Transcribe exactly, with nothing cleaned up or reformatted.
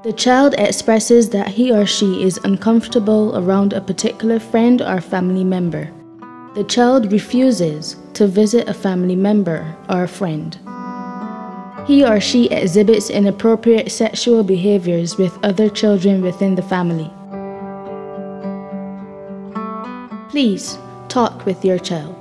The child expresses that he or she is uncomfortable around a particular friend or family member. The child refuses to visit a family member or a friend. He or she exhibits inappropriate sexual behaviors with other children within the family. Please talk with your child.